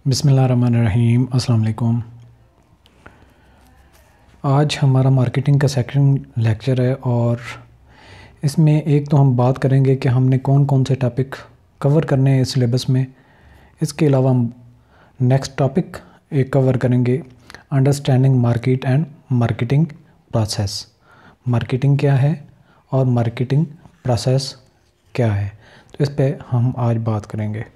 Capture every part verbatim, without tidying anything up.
बिस्मिल्लाहिर्रहमानिर्रहीम। अस्सलाम वालेकुम। आज हमारा मार्केटिंग का सेकंड लेक्चर है और इसमें एक तो हम बात करेंगे कि हमने कौन कौन से टॉपिक कवर करने हैं सिलेबस में। इसके अलावा हम नेक्स्ट टॉपिक एक कवर करेंगे, understanding market and marketing process. Marketing क्या है और मार्केटिंग प्रोसेस क्या है, तो इस पे हम आज बात करेंगे।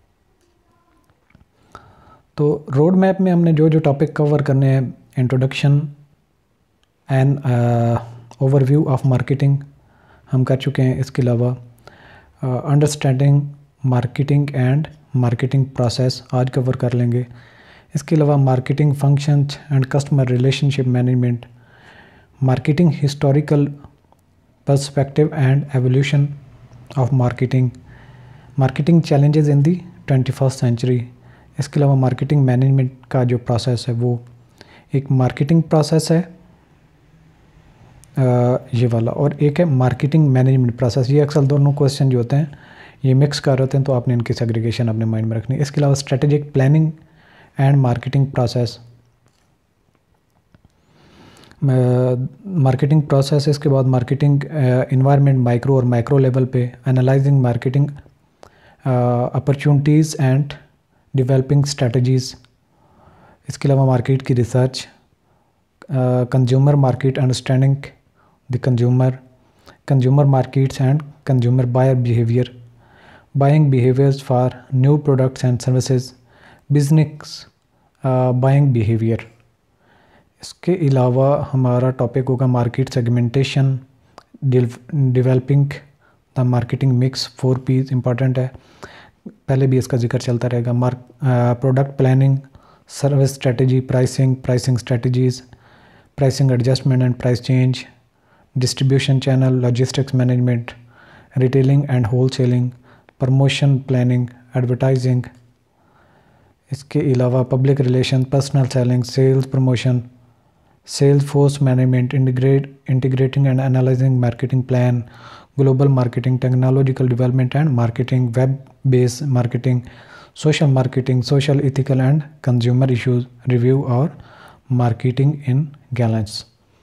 तो रोड मैप में हमने जो जो टॉपिक कवर करने हैं, introduction and overview of marketing हम कर चुके हैं। इसके अलावा understanding marketing and marketing process आज कवर कर लेंगे। इसके अलावा marketing functions and customer relationship management, marketing historical perspective and evolution of marketing, marketing challenges in the twenty first century. इसके अलावा मार्केटिंग मैनेजमेंट का जो प्रोसेस है वो एक मार्केटिंग प्रोसेस है आ, ये वाला, और एक है मार्केटिंग मैनेजमेंट प्रोसेस। ये अक्सर दोनों क्वेश्चन जो होते हैं ये मिक्स कर होते हैं, तो आपने इनकी सेग्रीगेशन अपने माइंड में रखनी है। इसके अलावा strategic planning and marketing process, marketing process. इसके बाद मार्केटिंग इन्वायरमेंट माइक्रो और माइक्रो लेवल पे, analysing marketing opportunities and developing strategies. इसके अलावा मार्केट की research, consumer market, understanding the consumer, consumer markets and consumer buyer behaviour, buying behaviours for new products and services, business buying behaviour. इसके अलावा हमारा topic होगा market segmentation, developing the marketing mix. Four Ps important है, पहले भी इसका जिक्र चलता रहेगा। Mark product planning, service strategy, pricing, pricing strategies, pricing adjustment and price change, distribution channel, logistics management, retailing and wholesaling, promotion planning, advertising. इसके अलावा public relation, personal selling, sales promotion, sales force management, integrate integrating and analysing marketing plan, global marketing, technological development and marketing, web based marketing, social marketing, social ethical and consumer issues review और marketing in glance.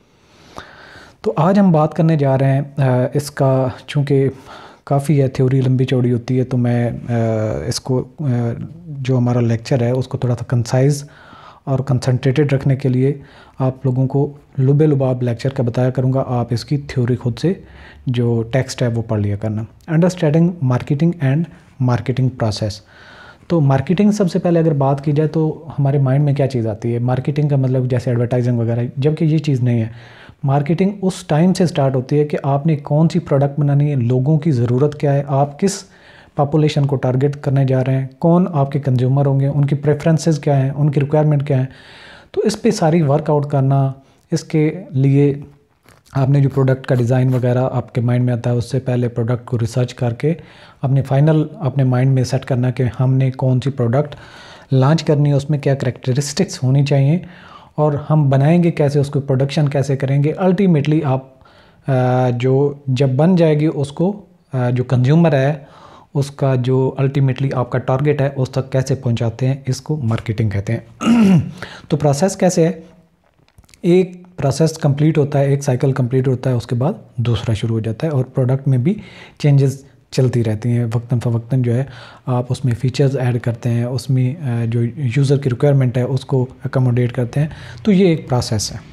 तो आज हम बात करने जा रहे हैं इसका, चूँकि काफ़ी है थ्योरी लंबी चौड़ी होती है, तो मैं इसको जो हमारा लेक्चर है उसको थोड़ा सा कंसाइज और कंसंट्रेटेड रखने के लिए आप लोगों को लुबे लुबाब लेक्चर का बताया करूँगा। आप इसकी थ्योरी खुद से जो टेक्स्ट है वो पढ़ लिया करना। Understanding marketing and marketing process. तो मार्केटिंग सबसे पहले अगर बात की जाए तो हमारे माइंड में क्या चीज़ आती है? मार्केटिंग का मतलब जैसे एडवर्टाइजिंग वगैरह, जबकि ये चीज़ नहीं है। मार्केटिंग उस टाइम से स्टार्ट होती है कि आपने कौन सी प्रोडक्ट बनानी है, लोगों की ज़रूरत क्या है, आप किस पॉपुलेशन को टारगेट करने जा रहे हैं, कौन आपके कंज्यूमर होंगे, उनकी प्रेफरेंसेस क्या हैं, उनकी रिक्वायरमेंट क्या है। तो इस पे सारी वर्कआउट करना, इसके लिए आपने जो प्रोडक्ट का डिज़ाइन वगैरह आपके माइंड में आता है, उससे पहले प्रोडक्ट को रिसर्च करके अपने फाइनल अपने माइंड में सेट करना कि हमने कौन सी प्रोडक्ट लॉन्च करनी है, उसमें क्या करैक्टरिस्टिक्स होनी चाहिए और हम बनाएंगे कैसे, उसको प्रोडक्शन कैसे करेंगे। अल्टीमेटली आप जो जब बन जाएगी उसको जो कंज्यूमर है उसका जो अल्टीमेटली आपका टारगेट है उस तक कैसे पहुंचाते हैं, इसको मार्केटिंग कहते हैं। तो प्रोसेस कैसे है, एक प्रोसेस कंप्लीट होता है, एक साइकिल कंप्लीट होता है, उसके बाद दूसरा शुरू हो जाता है और प्रोडक्ट में भी चेंजेस चलती रहती हैं। वक्तन फ़वक्तन जो है आप उसमें फ़ीचर्स ऐड करते हैं, उसमें जो यूज़र की रिक्वायरमेंट है उसको अकोमोडेट करते हैं। तो ये एक प्रोसेस है।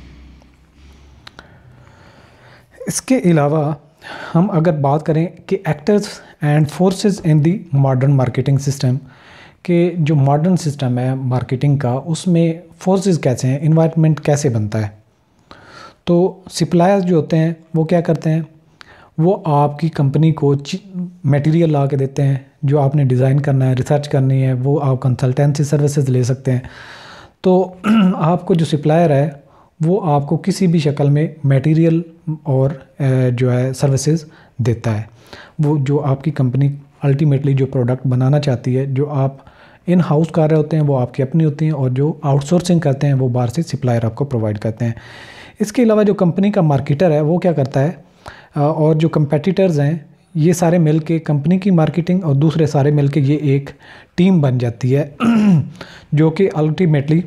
इसके अलावा हम अगर बात करें कि actors and forces in the modern marketing system, के जो मॉडर्न सिस्टम है मार्केटिंग का, उसमें फोर्सेस कैसे हैं, इन्वायरमेंट कैसे बनता है। तो सप्लायर्स जो होते हैं वो क्या करते हैं, वो आपकी कंपनी को मटेरियल ला के देते हैं, जो आपने डिज़ाइन करना है, रिसर्च करनी है, वो आप कंसल्टेंसी सर्विसेज ले सकते हैं। तो आपको जो सप्लायर है वो आपको किसी भी शक्ल में मटेरियल और जो है सर्विसेज देता है। वो जो आपकी कंपनी अल्टीमेटली जो प्रोडक्ट बनाना चाहती है, जो आप इन हाउस कर रहे होते हैं वो आपकी अपनी होती हैं, और जो आउटसोर्सिंग करते हैं वो बाहर से सप्लायर आपको प्रोवाइड करते हैं। इसके अलावा जो कंपनी का मार्केटर है वो क्या करता है, और जो कंपेटिटर्स हैं ये सारे मिल के कंपनी की मार्केटिंग और दूसरे सारे मिल के ये एक टीम बन जाती है जो कि अल्टीमेटली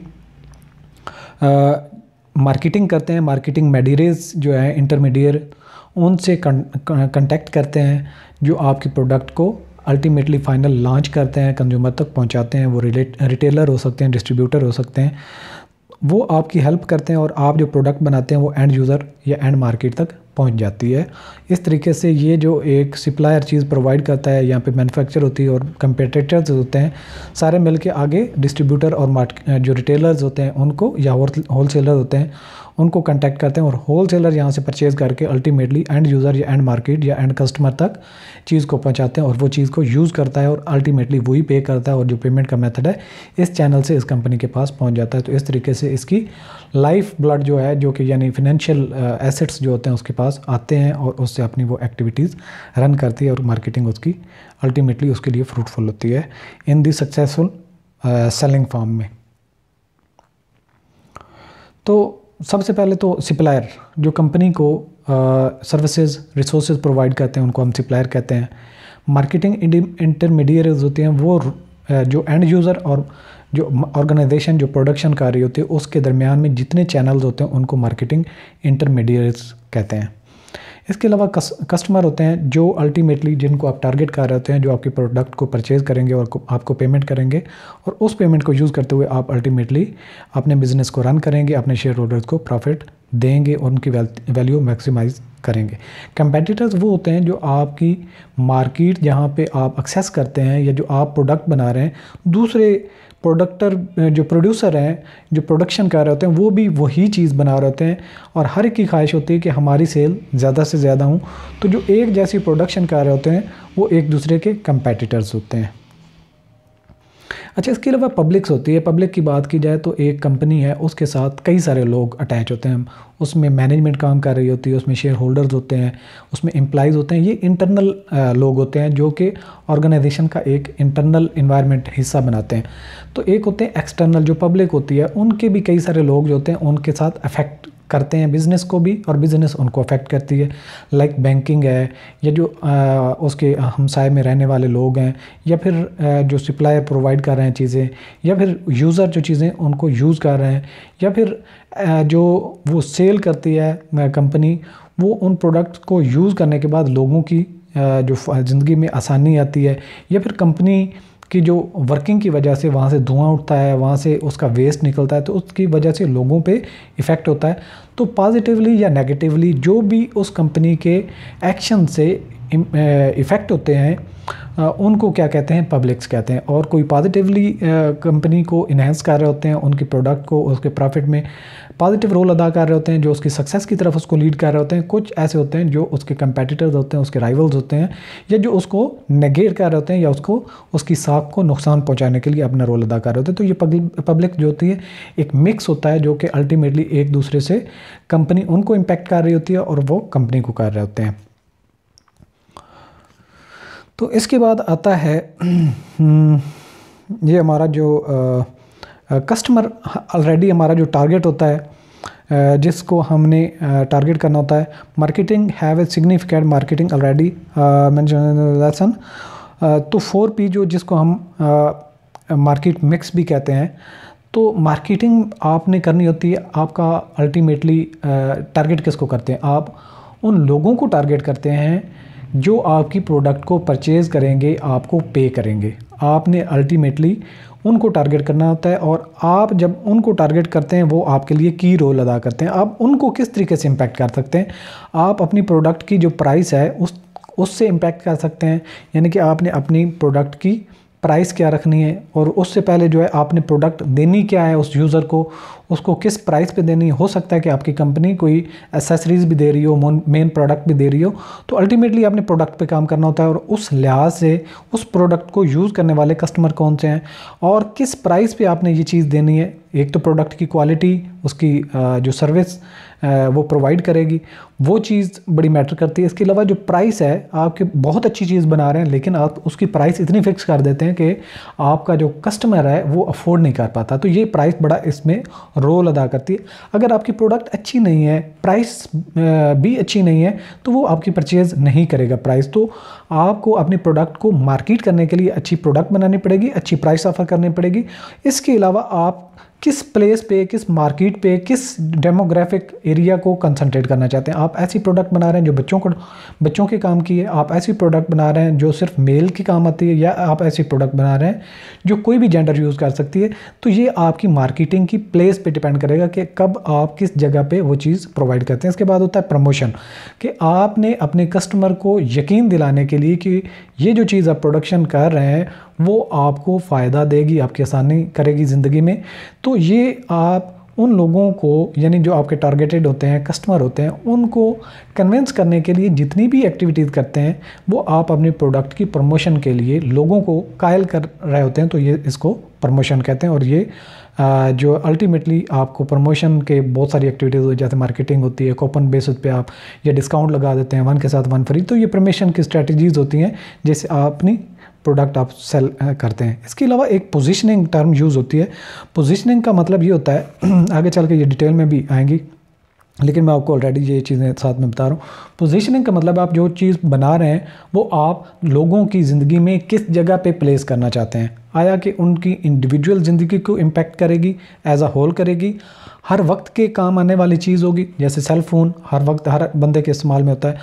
मार्केटिंग करते हैं। मार्केटिंग मेडीरेज जो है इंटरमीडिएट, उनसे कांटेक्ट करते हैं जो आपकी प्रोडक्ट को अल्टीमेटली फाइनल लॉन्च करते हैं, कंज्यूमर तक पहुंचाते हैं। वो रिटेलर हो सकते हैं, डिस्ट्रीब्यूटर हो सकते हैं, वो आपकी हेल्प करते हैं और आप जो प्रोडक्ट बनाते हैं वो एंड यूज़र या एंड मार्केट तक पहुंच जाती है। इस तरीके से ये जो एक सप्लायर चीज़ प्रोवाइड करता है, यहाँ पे मैन्युफैक्चर होती है और कंपटीटर्स होते हैं, सारे मिल के आगे डिस्ट्रीब्यूटर और मार्केट जो रिटेलर्स होते हैं उनको या होल सेलर होते हैं उनको कांटेक्ट करते हैं और होल सेलर यहाँ से परचेज़ करके अल्टीमेटली एंड यूज़र या एंड मार्केट या एंड कस्टमर तक चीज़ को पहुँचाते हैं और वो चीज़ को यूज़ करता है और अल्टीमेटली वही पे करता है और जो पेमेंट का मेथड है इस चैनल से इस कंपनी के पास पहुँच जाता है। तो इस तरीके से इसकी लाइफ ब्लड जो है, जो कि यानी फिनेंशियल एसेट्स जो होते हैं उसके पास आते हैं और उससे अपनी वो एक्टिविटीज़ रन करती है और मार्केटिंग उसकी अल्टीमेटली उसके लिए फ्रूटफुल होती है in the successful selling form में। तो सबसे पहले तो सप्लायर जो कंपनी को सर्विसेज रिसोर्सेज प्रोवाइड करते हैं उनको हम सप्लायर कहते हैं। मार्केटिंग इंटरमीडिएट्स होते हैं वो uh, जो एंड यूज़र और जो ऑर्गेनाइजेशन जो प्रोडक्शन कर रही होती है उसके दरमियान में जितने चैनल्स होते हैं उनको मार्केटिंग इंटरमीडिएट्स कहते हैं। इसके अलावा कस, कस्टमर होते हैं जो अल्टीमेटली जिनको आप टारगेट कर रहे होते हैं, जो आपके प्रोडक्ट को परचेज़ करेंगे और को, आपको पेमेंट करेंगे और उस पेमेंट को यूज़ करते हुए आप अल्टीमेटली अपने बिज़नेस को रन करेंगे, अपने शेयर होल्डर्स को प्रॉफिट देंगे और उनकी वैल्यू मैक्सिमाइज करेंगे। कंपेटिटर्स वो होते हैं जो आपकी मार्केट जहाँ पे आप एक्सेस करते हैं या जो आप प्रोडक्ट बना रहे हैं, दूसरे प्रोडक्टर जो प्रोड्यूसर हैं जो प्रोडक्शन कर रहे होते हैं वो भी वही चीज़ बना रहे होते हैं और हर एक की ख्वाहिश होती है कि हमारी सेल ज़्यादा से ज़्यादा हो। तो जो एक जैसी प्रोडक्शन कर रहे होते हैं वो एक दूसरे के कंपेटिटर्स होते हैं। अच्छा, इसके अलावा पब्लिक्स होती है। पब्लिक की बात की जाए तो एक कंपनी है, उसके साथ कई सारे लोग अटैच होते हैं, उसमें मैनेजमेंट काम कर रही होती है, उसमें शेयर होल्डर्स होते हैं, उसमें एम्प्लॉइज़ होते हैं। ये इंटरनल लोग होते हैं जो कि ऑर्गेनाइजेशन का एक इंटरनल इन्वायरमेंट हिस्सा बनाते हैं। तो एक होते हैं एक्सटर्नल जो पब्लिक होती है, उनके भी कई सारे लोग जो होते हैं उनके साथ अफेक्ट करते हैं बिज़नेस को भी और बिज़नेस उनको अफेक्ट करती है। लाइक बैंकिंग है या जो आ, उसके हमसाए में रहने वाले लोग हैं या फिर आ, जो सप्लायर प्रोवाइड कर रहे हैं चीज़ें या फिर यूज़र जो चीज़ें उनको यूज़ कर रहे हैं या फिर आ, जो वो सेल करती है कंपनी, वो उन प्रोडक्ट्स को यूज़ करने के बाद लोगों की आ, जो ज़िंदगी में आसानी आती है या फिर कंपनी कि जो वर्किंग की वजह से वहाँ से धुआं उठता है, वहाँ से उसका वेस्ट निकलता है, तो उसकी वजह से लोगों पे इफ़ेक्ट होता है। तो पॉजिटिवली या नेगेटिवली जो भी उस कंपनी के एक्शन से इफ़ेक्ट होते हैं उनको क्या कहते हैं, पब्लिक्स कहते हैं। और कोई पॉजिटिवली कंपनी को इन्हेंस कर रहे होते हैं, उनके प्रोडक्ट को उसके प्रॉफिट में पॉजिटिव रोल अदा कर रहे होते हैं, जो उसकी सक्सेस की तरफ उसको लीड कर रहे होते हैं। कुछ ऐसे होते हैं जो उसके कंपेटिटर्स होते हैं, उसके राइवल्स होते हैं, या जो उसको नेगेट कर रहे होते हैं या उसको उसकी साख को नुकसान पहुंचाने के लिए अपना रोल अदा कर रहे होते हैं। तो ये पब्लिक जो होती है एक मिक्स होता है जो कि अल्टीमेटली एक दूसरे से कंपनी उनको इम्पेक्ट कर रही होती है और वो कंपनी को कर रहे होते हैं। तो इसके बाद आता है ये हमारा जो कस्टमर ऑलरेडी हमारा जो टारगेट होता है जिसको हमने टारगेट करना होता है। Marketing have a significant marketing already mention lesson. तो फोर पी जो जिसको हम मार्केट मिक्स भी कहते हैं। तो मार्केटिंग आपने करनी होती है, आपका अल्टीमेटली टारगेट किसको करते हैं, आप उन लोगों को टारगेट करते हैं जो आपकी प्रोडक्ट को परचेज़ करेंगे, आपको पे करेंगे। आपने अल्टीमेटली उनको टारगेट करना होता है और आप जब उनको टारगेट करते हैं वो आपके लिए की रोल अदा करते हैं। आप उनको किस तरीके से इम्पैक्ट कर सकते हैं, आप अपनी प्रोडक्ट की जो प्राइस है उस उससे इम्पैक्ट कर सकते हैं। यानी कि आपने अपनी प्रोडक्ट की प्राइस क्या रखनी है और उससे पहले जो है आपने प्रोडक्ट देनी क्या है उस यूज़र को, उसको किस प्राइस पे देनी है। हो सकता है कि आपकी कंपनी कोई एसेसरीज़ भी दे रही हो, मेन प्रोडक्ट भी दे रही हो, तो अल्टीमेटली आपने प्रोडक्ट पे काम करना होता है और उस लिहाज से उस प्रोडक्ट को यूज़ करने वाले कस्टमर कौन से हैं और किस प्राइस पे आपने ये चीज़ देनी है। एक तो प्रोडक्ट की क्वालिटी, उसकी जो सर्विस वो प्रोवाइड करेगी, वो चीज़ बड़ी मैटर करती है। इसके अलावा जो प्राइस है, आपके बहुत अच्छी चीज़ बना रहे हैं लेकिन आप उसकी प्राइस इतनी फिक्स कर देते हैं कि आपका जो कस्टमर है वो अफोर्ड नहीं कर पाता, तो ये प्राइस बड़ा इसमें रोल अदा करती है। अगर आपकी प्रोडक्ट अच्छी नहीं है, प्राइस भी अच्छी नहीं है, तो वो आपकी परचेज़ नहीं करेगा प्राइस। तो आपको अपने प्रोडक्ट को मार्केट करने के लिए अच्छी प्रोडक्ट बनानी पड़ेगी, अच्छी प्राइस ऑफर करनी पड़ेगी। इसके अलावा आप किस प्लेस पे, किस मार्केट पे, किस डेमोग्राफिक एरिया को कंसंट्रेट करना चाहते हैं। आप ऐसी प्रोडक्ट बना रहे हैं जो बच्चों को बच्चों के काम की है, आप ऐसी प्रोडक्ट बना रहे हैं जो सिर्फ मेल की काम आती है, या आप ऐसी प्रोडक्ट बना रहे हैं जो कोई भी जेंडर यूज़ कर सकती है। तो ये आपकी मार्केटिंग की प्लेस पे डिपेंड करेगा कि कब आप किस जगह पे वो चीज़ प्रोवाइड करते हैं। इसके बाद होता है प्रमोशन, कि आपने अपने कस्टमर को यकीन दिलाने के लिए कि ये जो चीज़ आप प्रोडक्शन कर रहे हैं वो आपको फ़ायदा देगी, आपकी आसानी करेगी ज़िंदगी में। तो ये आप उन लोगों को, यानी जो आपके टारगेटेड होते हैं, कस्टमर होते हैं, उनको कन्विंस करने के लिए जितनी भी एक्टिविटीज़ करते हैं वो आप अपने प्रोडक्ट की प्रमोशन के लिए लोगों को कायल कर रहे होते हैं। तो ये इसको प्रमोशन कहते हैं। और ये जो अल्टीमेटली आपको प्रमोशन के बहुत सारी एक्टिविटीज़ होती है, जैसे मार्केटिंग होती है, कूपन बेसिस पे आप या डिस्काउंट लगा देते हैं वन के साथ वन फ्री। तो ये प्रमोशन की स्ट्रेटजीज़ होती हैं जैसे आप अपनी प्रोडक्ट आप सेल करते हैं। इसके अलावा एक पोजीशनिंग टर्म यूज़ होती है। पोजीशनिंग का मतलब ये होता है, आगे चल के ये डिटेल में भी आएंगी, लेकिन मैं आपको ऑलरेडी ये चीज़ें साथ में बता रहा हूँ। पोजीशनिंग का मतलब आप जो चीज़ बना रहे हैं वो आप लोगों की ज़िंदगी में किस जगह पे प्लेस करना चाहते हैं। आया कि उनकी इंडिविजुअल ज़िंदगी को इम्पेक्ट करेगी, एज अ होल करेगी, हर वक्त के काम आने वाली चीज़ होगी, जैसे सेल फ़ोन हर वक्त हर बंदे के इस्तेमाल में होता है।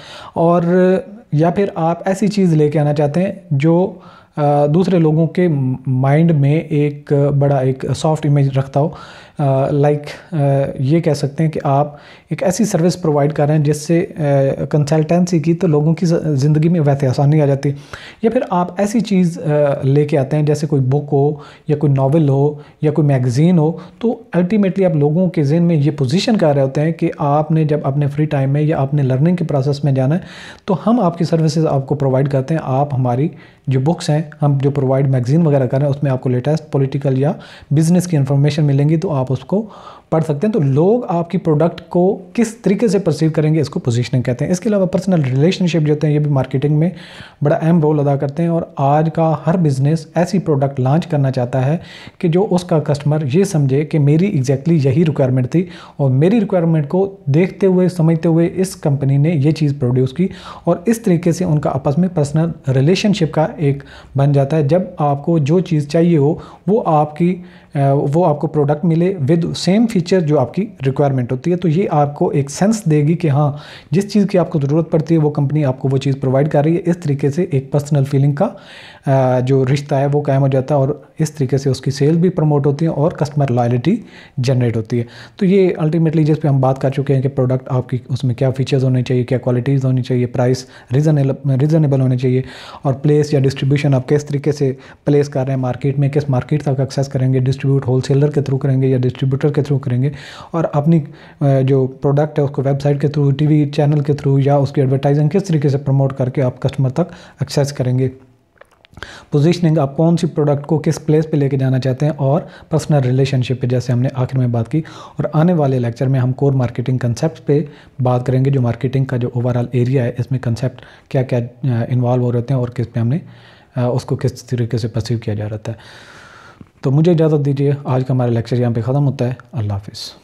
और या फिर आप ऐसी चीज़ लेके आना चाहते हैं जो आ, दूसरे लोगों के माइंड में एक बड़ा एक सॉफ्ट इमेज रखता हो। लाइक ये कह सकते हैं कि आप एक ऐसी सर्विस प्रोवाइड कर रहे हैं जिससे कंसल्टेंसी की तो लोगों की ज़िंदगी में वैसे आसानी आ जाती है। या फिर आप ऐसी चीज़ लेके आते हैं जैसे कोई बुक हो या कोई नावल हो या कोई मैगज़ीन हो। तो अल्टीमेटली आप लोगों के ज़हन में ये पोजीशन कर रहे होते हैं कि आपने जब अपने फ्री टाइम में या अपने लर्निंग के प्रोसेस में जाना है तो हम आपकी सर्विसेज आपको प्रोवाइड करते हैं। आप हमारी जो बुक्स हैं, हम जो प्रोवाइड मैगज़ीन वगैरह कर रहे हैं, उसमें आपको लेटेस्ट पॉलिटिकल या बिज़नेस की इन्फॉर्मेशन मिलेंगी, तो आप उसको पढ़ सकते हैं। तो लोग आपकी प्रोडक्ट को किस तरीके से परसीव करेंगे, इसको पोजीशनिंग कहते हैं। इसके अलावा पर्सनल रिलेशनशिप जो होते हैं ये भी मार्केटिंग में बड़ा अहम रोल अदा करते हैं। और आज का हर बिज़नेस ऐसी प्रोडक्ट लॉन्च करना चाहता है कि जो उसका कस्टमर ये समझे कि मेरी एग्जैक्टली यही रिक्वायरमेंट थी और मेरी रिक्वायरमेंट को देखते हुए समझते हुए इस कंपनी ने ये चीज़ प्रोड्यूस की। और इस तरीके से उनका आपस में पर्सनल रिलेशनशिप का एक बन जाता है। जब आपको जो चीज़ चाहिए हो वो आपकी वो आपको प्रोडक्ट मिले विद सेम फीचर जो आपकी रिक्वायरमेंट होती है, तो ये आपको एक सेंस देगी कि हाँ जिस चीज़ की आपको ज़रूरत पड़ती है वो कंपनी आपको वो चीज़ प्रोवाइड कर रही है। इस तरीके से एक पर्सनल फीलिंग का जो रिश्ता है वो कायम हो जाता है और इस तरीके से उसकी सेल भी प्रमोट होती है और कस्टमर लॉयल्टी जनरेट होती है। तो ये अल्टीमेटली जिस पे हम बात कर चुके हैं कि प्रोडक्ट आपकी उसमें क्या फीचर्स होने चाहिए, क्या क्वालिटीज़ होनी चाहिए, प्राइस रीजनेबल रीजनेबल होने चाहिए, और प्लेस या डिस्ट्रीब्यूशन आप किस तरीके से प्लेस कर रहे हैं मार्केट में, किस मार्केट तक एक्सेस करेंगे, डिस्ट्रीब्यूट होलसेलर के थ्रू करेंगे या डिस्ट्रीब्यूटर के थ्रू करेंगे, और अपनी जो प्रोडक्ट है उसको वेबसाइट के थ्रू, टीवी चैनल के थ्रू या उसकी एडवर्टाइजिंग किस तरीके से प्रमोट करके आप कस्टमर तक एक्सेस करेंगे। पोजीशनिंग, आप कौन सी प्रोडक्ट को किस प्लेस पे लेके जाना चाहते हैं, और पर्सनल रिलेशनशिप पे जैसे हमने आखिर में बात की। और आने वाले लेक्चर में हम कोर मार्केटिंग कंसेप्ट पे बात करेंगे, जो मार्केटिंग का जो ओवरऑल एरिया है इसमें कंसेप्ट क्या क्या इन्वॉल्व हो रहते हैं और किस पे हमने उसको किस तरीके से परसीव किया जा रहा है। तो मुझे इजाज़त दीजिए, आज का हमारा लेक्चर यहाँ पे ख़त्म होता है। अल्लाह हाफिज़।